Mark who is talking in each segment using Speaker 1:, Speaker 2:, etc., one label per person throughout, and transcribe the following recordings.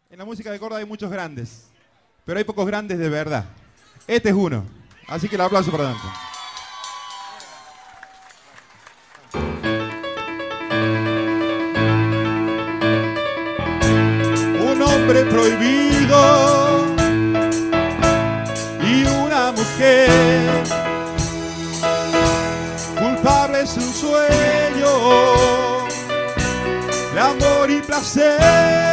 Speaker 1: En la música de Córdoba hay muchos grandes, pero hay pocos grandes de verdad. Este es uno, así que el aplauso para Dante. Un hombre prohibido y una mujer, culpable es un sueño de amor y placer.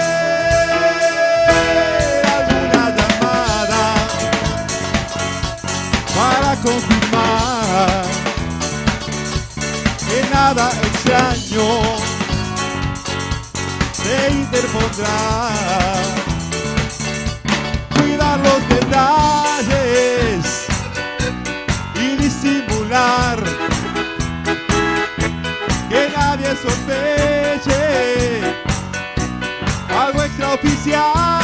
Speaker 1: Alguna llamada para confirmar que nada extraño se interpondrá. Cuidar los detalles y disimular que nadie sospeche algo extraoficial.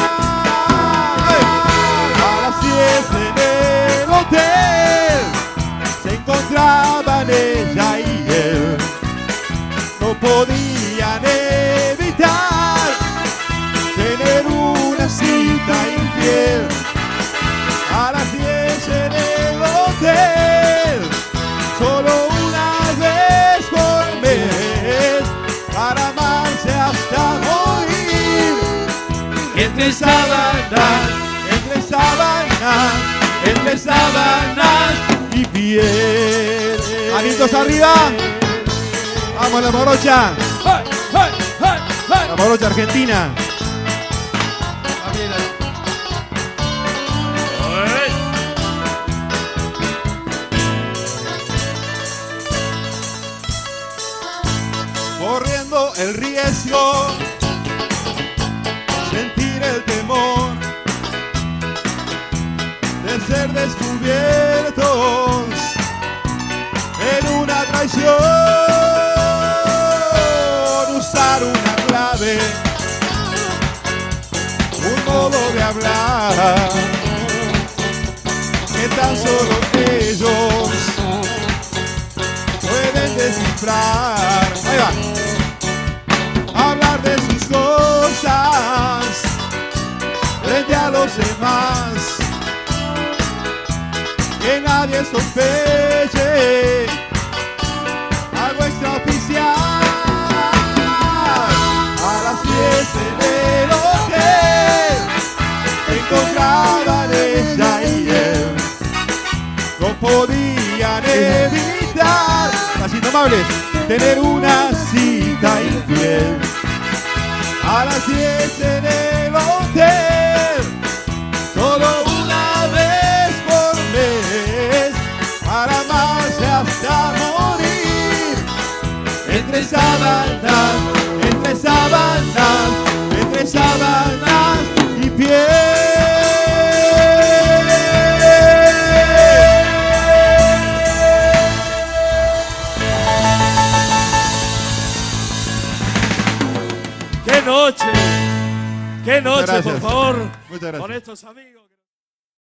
Speaker 1: A las 10 en el hotel se encontraban ella y él. No podían evitar tener una cita infiel. A las 10 en el hotel, solo una vez por mes, para amarse hasta morir. Entre sábanas, entre sábanas, entre sábanas y piel. Manitos arriba. Vamos la morocha. La morocha argentina. Corriendo el riesgo, sentir el temor de ser descubiertos en una traición. Usar una clave, un modo de hablar que tan solo ellos pueden descifrar. Ahí va. Hablar de sus cosas frente a los demás, que nadie sospeche algo extraoficial. A las 10 en el hotel se encontraban ella y él. No podían evitar, las indomables, tener una cita infiel. A las 10 en el hotel, solo una vez por mes, para amarse hasta morir. Entre sábanas, entre sábanas, entre sábanas y piel.
Speaker 2: ¡Qué noche! ¡Qué noche, por favor!
Speaker 1: Muchas gracias.
Speaker 2: Con estos amigos.